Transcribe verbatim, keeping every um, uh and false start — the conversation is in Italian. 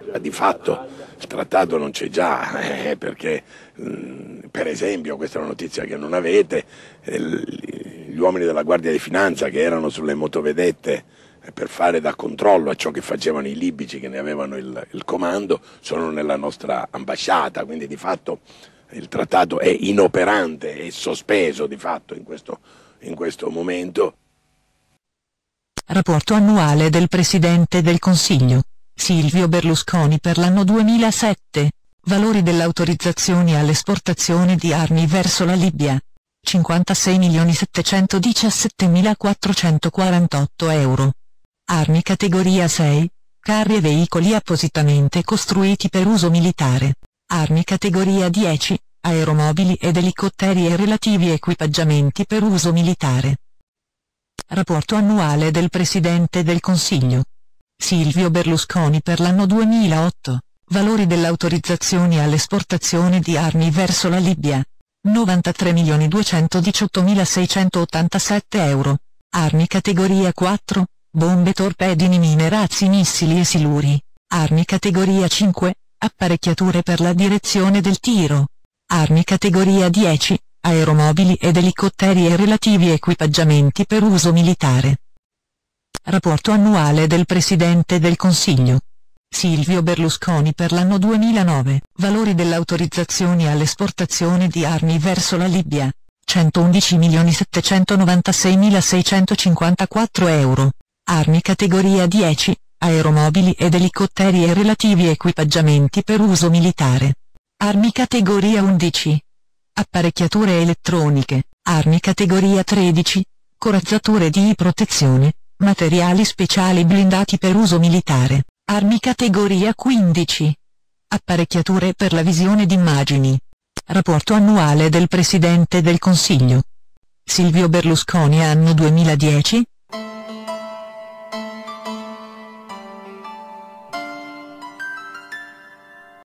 di fatto il trattato non c'è già, eh, perché mh, per esempio, questa è una notizia che non avete, eh, gli uomini della Guardia di Finanza che erano sulle motovedette per fare da controllo a ciò che facevano i libici che ne avevano il, il comando sono nella nostra ambasciata, quindi di fatto il trattato è inoperante, è sospeso di fatto in questo, in questo momento. Rapporto annuale del Presidente del Consiglio, Silvio Berlusconi per l'anno duemilasette, valori dell'autorizzazione all'esportazione di armi verso la Libia, cinquantasei milioni settecentodiciassettemilaquattrocentoquarantotto euro. Armi categoria sei, carri e veicoli appositamente costruiti per uso militare. Armi categoria dieci, aeromobili ed elicotteri e relativi equipaggiamenti per uso militare. Rapporto annuale del Presidente del Consiglio, Silvio Berlusconi per l'anno duemilaotto, valori dell'autorizzazione all'esportazione di armi verso la Libia, novantatré milioni duecentodiciottomilaseicentottantasette euro. Armi categoria quattro, bombe, torpedini, mine, razzi, missili e siluri. Armi categoria cinque, apparecchiature per la direzione del tiro. Armi categoria dieci, aeromobili ed elicotteri e relativi equipaggiamenti per uso militare. Rapporto annuale del Presidente del Consiglio, Silvio Berlusconi per l'anno duemilanove, valori dell'autorizzazione all'esportazione di armi verso la Libia, centoundici milioni settecentonovantaseimilaseicentocinquantaquattro euro. Armi categoria dieci, aeromobili ed elicotteri e relativi equipaggiamenti per uso militare. Armi categoria undici, apparecchiature elettroniche. Armi categoria tredici, corazzature di protezione, materiali speciali blindati per uso militare. Armi categoria quindici, apparecchiature per la visione d'immagini. Rapporto annuale del Presidente del Consiglio, Silvio Berlusconi anno duemiladieci,